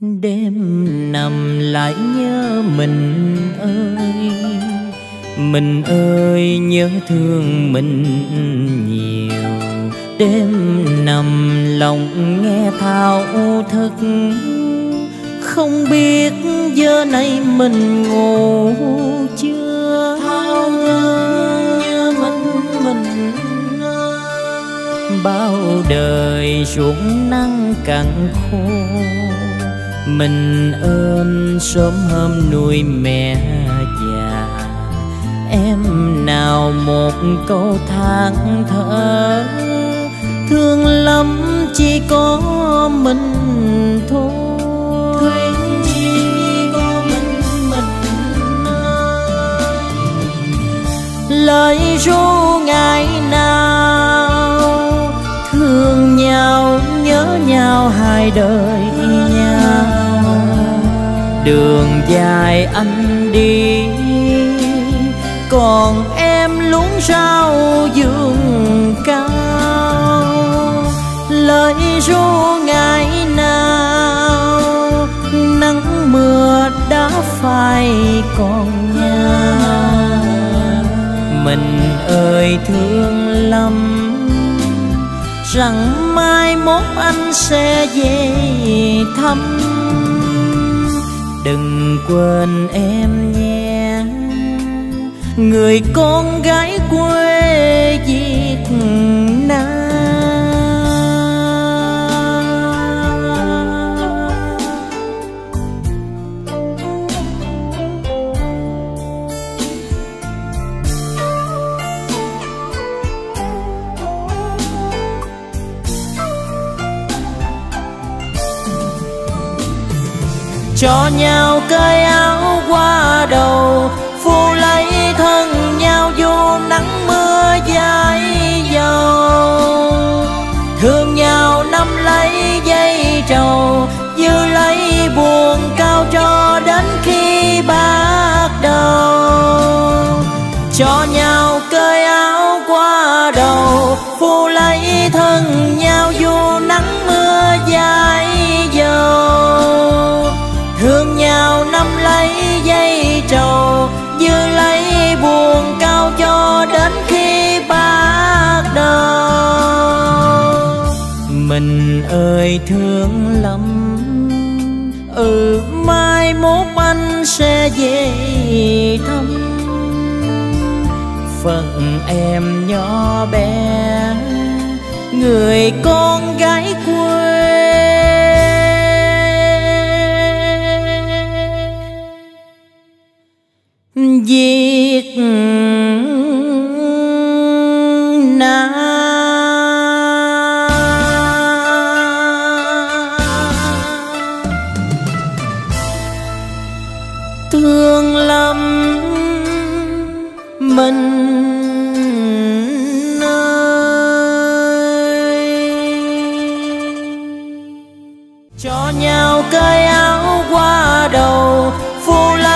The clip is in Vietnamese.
Đêm nằm lại nhớ mình ơi nhớ thương mình nhiều. Đêm nằm lòng nghe thao thức, không biết giờ này mình ngủ chưa. Thao nhớ mình bao đời xuống nắng cằn khô. Mình ơn sớm hôm nuôi mẹ già, em nào một câu than thở. Thương lắm chỉ có mình thôi, chỉ có mình lời ru ngày nào thương nhau nhớ nhau hai đời nhau. Đường dài anh đi còn em lún sao giường cao. Lời ru ngày nào nắng mưa đã phai còn nhau. Mình ơi thương lắm rằng mai mốt anh sẽ về thăm. Đừng quên em nhé, người con gái quê Việt Nam. Cho nhau cởi áo qua đầu, phu lấy thân nhau vô nắng mưa dãi dầu. Thương nhau nắm lấy dây trầu, giữ lấy buồn cao cho đến khi bạc đầu. Cho nhau cởi áo qua đầu, phu lấy thân nhau vô nắng mưa dãi dầu. Thương nhau nắm lấy dây trầu, giữ lấy buồn cao cho đến khi bạc đầu. Mình ơi thương lắm, mai mốt anh sẽ về thăm. Phận em nhỏ bé, người con gái quê Việt Nam. Thương lắm mình ơi. Cho nhau cởi áo qua đầu, phu lấy